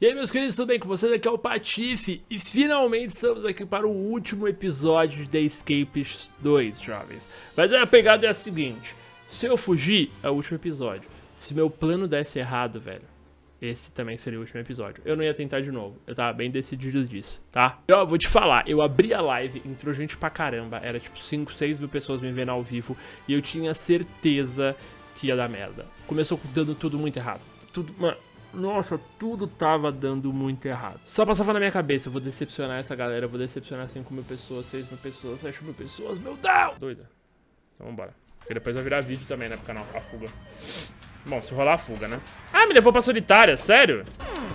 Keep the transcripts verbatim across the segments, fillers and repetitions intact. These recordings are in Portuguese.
E aí, meus queridos, tudo bem com vocês? Aqui é o Patife e finalmente estamos aqui para o último episódio de The Escapist dois, jovens. Mas a pegada é a seguinte: se eu fugir, é o último episódio. Se meu plano desse errado, velho, esse também seria o último episódio. Eu não ia tentar de novo, eu tava bem decidido disso, tá? E ó, vou te falar, eu abri a live, entrou gente pra caramba, era tipo cinco, seis mil pessoas me vendo ao vivo e eu tinha certeza que ia dar merda. Começou dando tudo muito errado. Tudo, mano. Nossa, tudo tava dando muito errado. Só passava na minha cabeça, eu vou decepcionar essa galera, eu vou decepcionar cinco mil pessoas, seis mil pessoas, sete mil pessoas, meu Deus! Doida. Então vambora. Porque depois vai virar vídeo também, né, pro canal, a fuga. Bom, se rolar a fuga, né? Ah, me levou pra solitária, sério?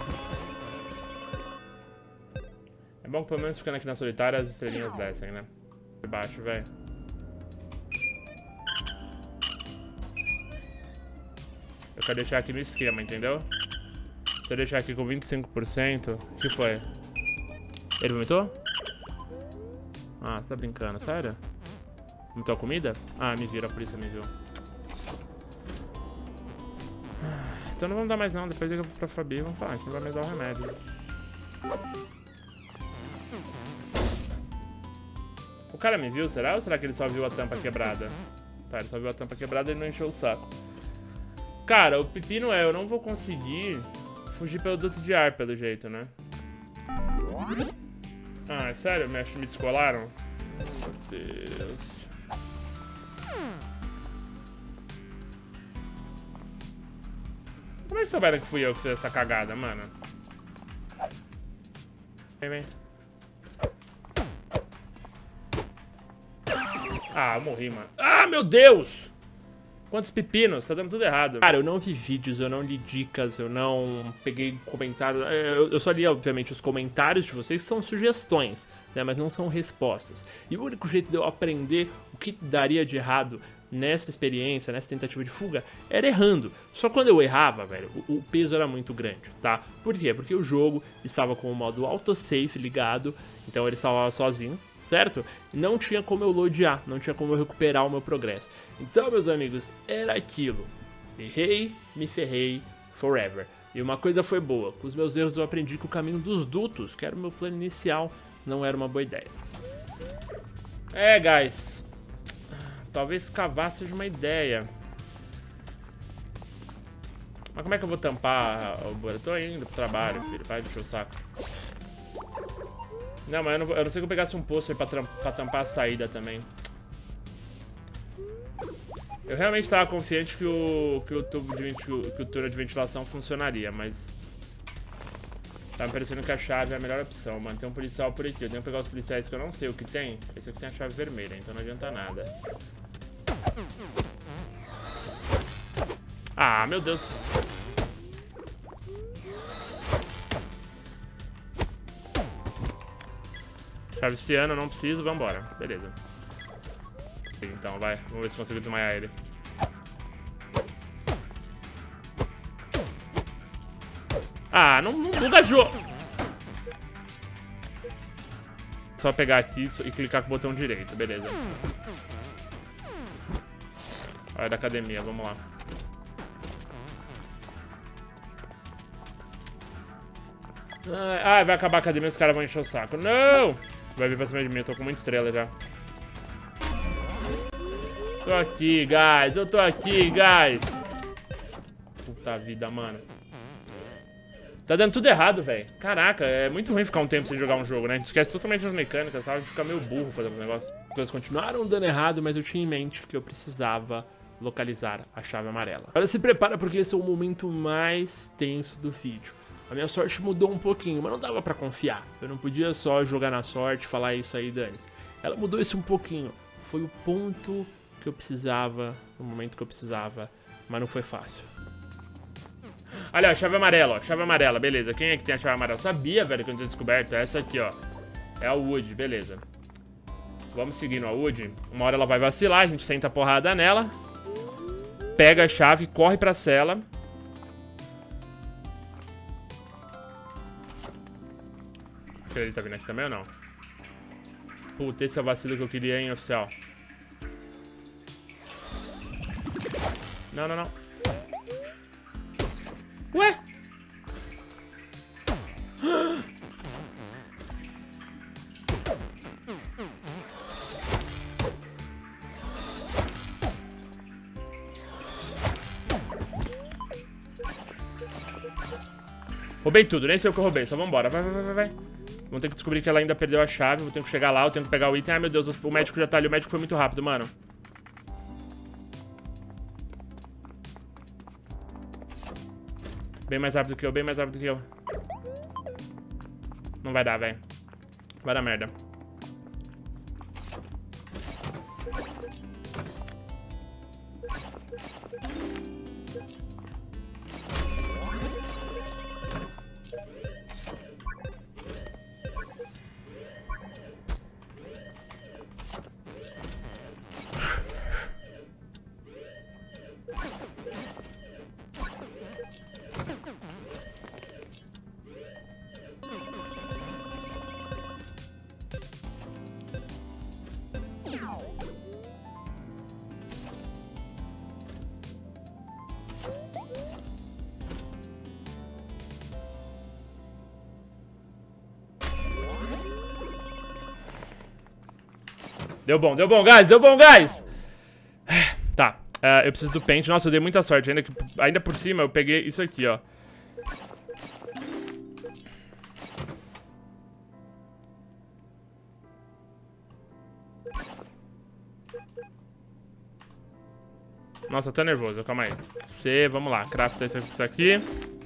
É bom que pelo menos ficando aqui na solitária as estrelinhas descem, né? De baixo, velho. Eu quero deixar aqui no esquema, entendeu? Se eu deixar aqui com vinte e cinco por cento, o que foi? Ele vomitou? Ah, você tá brincando, sério? Vomitou a comida? Ah, me viram, a polícia me viu. Então não vamos dar mais não, depois liga pra Fabi e vamos falar, a gente não vai mais dar o remédio. O cara me viu, será? Ou será que ele só viu a tampa quebrada? Tá, ele só viu a tampa quebrada e ele não encheu o saco. Cara, o pepino é, eu não vou conseguir fugir pelo duto de ar, pelo jeito, né? Ah, é sério? Me, me descolaram? Meu Deus. Como é que souberam que fui eu que fiz essa cagada, mano? Vem, vem. Ah, eu morri, mano. Ah, meu Deus! Quantos pepinos? Tá dando tudo errado. Cara, eu não vi vídeos, eu não li dicas, eu não peguei comentários. Eu, eu só li, obviamente, os comentários de vocês, que são sugestões, né? Mas não são respostas. E o único jeito de eu aprender o que daria de errado nessa experiência, nessa tentativa de fuga, era errando. Só quando eu errava, velho, o, o peso era muito grande, tá? Por quê? Porque o jogo estava com o modo autosave ligado, então ele estava sozinho, certo? Não tinha como eu loadear, não tinha como eu recuperar o meu progresso. Então, meus amigos, era aquilo. Errei, me ferrei, forever. E uma coisa foi boa, com os meus erros eu aprendi que o caminho dos dutos, que era o meu plano inicial, não era uma boa ideia. É, guys. Talvez cavar seja uma ideia. Mas como é que eu vou tampar o buraco? Eu tô indo pro trabalho, filho. Vai, deixa o saco. Não, mas eu não, vou, eu não sei que eu pegasse um poço aí pra, pra tampar a saída também. Eu realmente tava confiante que o, que o tubo de ventil, que o túnel de ventilação funcionaria, mas... Tá me parecendo que a chave é a melhor opção, mano. Tem um policial por aqui. Eu tenho que pegar os policiais que eu não sei o que tem. Esse aqui tem a chave vermelha, então não adianta nada. Ah, meu Deus. Chave ciano, não preciso, vambora. Beleza. Então, vai. Vamos ver se consigo desmaiar ele. Ah, não, não, não gajou. Só pegar aqui e clicar com o botão direito, beleza. Hora da academia, vamos lá. Ah, vai acabar a academia e os caras vão encher o saco. Não! Vai vir pra cima de mim, eu tô com muita estrela já. Tô aqui, guys. Eu tô aqui, guys. Puta vida, mano. Tá dando tudo errado, velho. Caraca, é muito ruim ficar um tempo sem jogar um jogo, né? A gente esquece totalmente as mecânicas, sabe? A gente fica meio burro fazendo o negócio. As coisas continuaram dando errado, mas eu tinha em mente que eu precisava localizar a chave amarela. Agora se prepara porque esse é o momento mais tenso do vídeo. A minha sorte mudou um pouquinho, mas não dava pra confiar. Eu não podia só jogar na sorte e falar isso aí, dane-se. Ela mudou isso um pouquinho. Foi o ponto que eu precisava, no momento que eu precisava, mas não foi fácil. Olha, ó, chave amarela, ó, chave amarela, beleza. Quem é que tem a chave amarela? Eu sabia, velho, que eu não tinha descoberto. É essa aqui, ó. É a Wood, beleza. Vamos seguindo a Wood. Uma hora ela vai vacilar, a gente senta a porrada nela. Pega a chave, corre pra cela. Ele tá vindo aqui também ou não? Puta, esse é o vacilo que eu queria, hein, oficial. Não, não, não. Ué? Roubei tudo, nem sei o que eu roubei, só vambora. Vai, vai, vai, vai. Vamos ter que descobrir que ela ainda perdeu a chave. Vou ter que chegar lá, eu tenho que pegar o item. Ai, meu Deus, o médico já tá ali. O médico foi muito rápido, mano. Bem mais rápido que eu, bem mais rápido que eu. Não vai dar, velho. Vai dar merda. Deu bom, deu bom, guys, deu bom, guys! Tá, uh, eu preciso do pente. Nossa, eu dei muita sorte. Ainda, que, ainda por cima, eu peguei isso aqui, ó. Nossa, tô nervoso, calma aí. C, vamos lá, crafta isso aqui.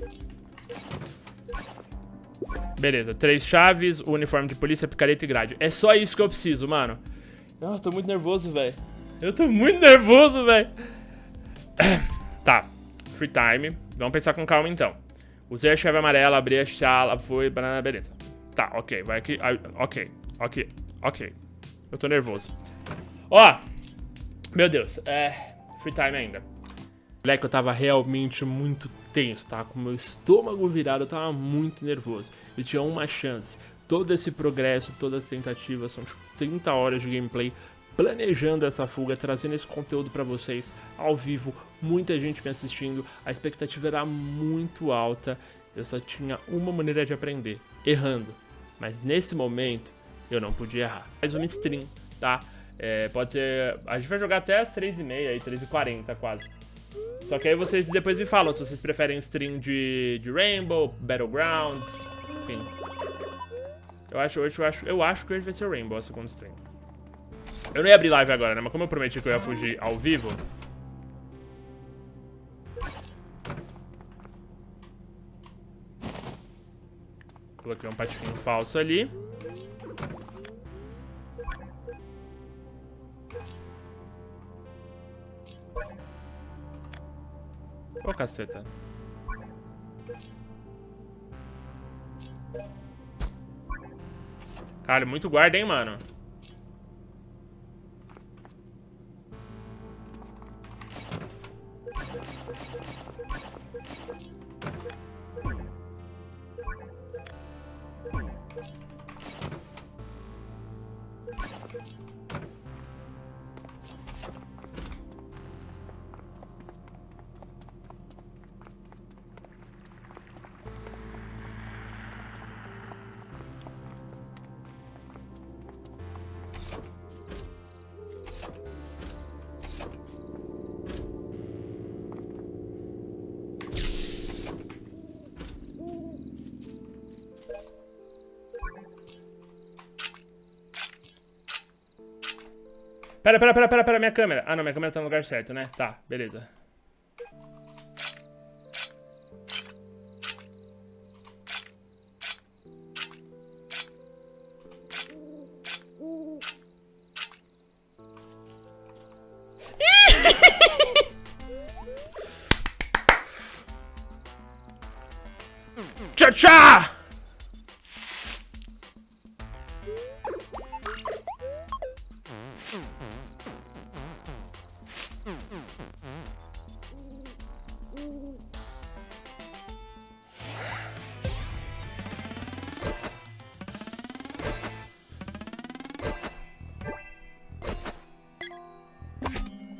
Beleza, três chaves, o uniforme de polícia, picareta e grade. É só isso que eu preciso, mano. Eu tô muito nervoso, velho. Eu tô muito nervoso, velho. Tá, free time. Vamos pensar com calma, então. Usei a chave amarela, abri a chala, foi... Beleza. Tá, ok, vai aqui. Ok, ok, ok. Eu tô nervoso. Ó, meu Deus, é... Free time ainda. Moleque, eu tava realmente muito tenso, tá? Com o meu estômago virado, eu tava muito nervoso. Eu tinha uma chance. Todo esse progresso, todas as tentativas, são tipo trinta horas de gameplay planejando essa fuga, trazendo esse conteúdo pra vocês ao vivo, muita gente me assistindo, a expectativa era muito alta, eu só tinha uma maneira de aprender, errando. Mas nesse momento, eu não podia errar. Mais uma stream, tá? É, pode ser... A gente vai jogar até as três e meia, três e quarenta quase. Só que aí vocês depois me falam se vocês preferem stream de, de Rainbow, Battlegrounds, enfim. Eu acho, eu, acho, eu acho que hoje vai ser Rainbow a segunda stream. Eu não ia abrir live agora, né? Mas como eu prometi que eu ia fugir ao vivo... Coloquei um patinho falso ali. Ô, caceta. Caralho, muito guarda, hein, mano. Pera, pera, pera, pera, pera, minha câmera. Ah, não, minha câmera tá no lugar certo, né? Tá, beleza. Tchau, tchau!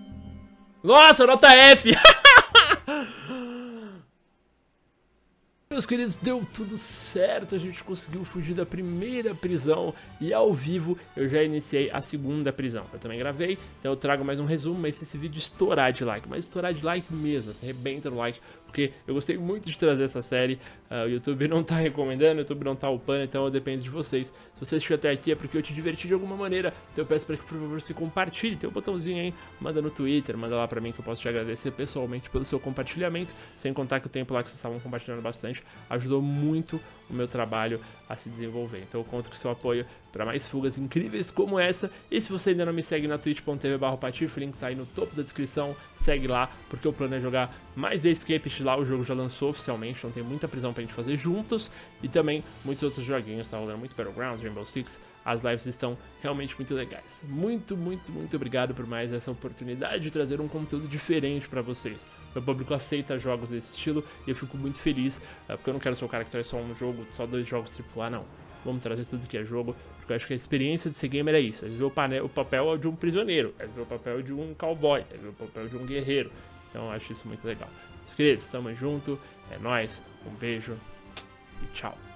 Nossa, nota F! Meus queridos, deu tudo certo, a gente conseguiu fugir da primeira prisão e ao vivo eu já iniciei a segunda prisão. Eu também gravei, então eu trago mais um resumo, mas se esse vídeo estourar de like, mas estourar de like mesmo, você arrebenta no like, porque eu gostei muito de trazer essa série, uh, o YouTube não tá recomendando, o YouTube não tá upando, então eu dependo de vocês. Se você assistiu até aqui é porque eu te diverti de alguma maneira, então eu peço para que por favor você compartilhe, tem um botãozinho aí, manda no Twitter, manda lá pra mim que eu posso te agradecer pessoalmente pelo seu compartilhamento, sem contar que o tempo lá que vocês estavam compartilhando bastante ajudou muito o meu trabalho a se desenvolver. Então eu conto com seu apoio para mais fugas incríveis como essa. E se você ainda não me segue na twitch ponto tv barra patife, o link tá aí no topo da descrição, segue lá, porque o plano é jogar mais The Escapist lá, o jogo já lançou oficialmente, então tem muita prisão pra gente fazer juntos, e também muitos outros joguinhos, tá rolando muito Battlegrounds, Rainbow Six, as lives estão realmente muito legais. Muito, muito, muito obrigado por mais essa oportunidade de trazer um conteúdo diferente pra vocês. Meu público aceita jogos desse estilo e eu fico muito feliz, porque eu não quero ser o cara que traz só um jogo, só dois jogos triplo A, não. Vamos trazer tudo que é jogo, porque eu acho que a experiência de ser gamer é isso, é ver o, panel, o papel de um prisioneiro, é ver o papel de um cowboy, é ver o papel de um guerreiro. Então eu acho isso muito legal. Meus queridos, tamo junto, é nóis, um beijo e tchau.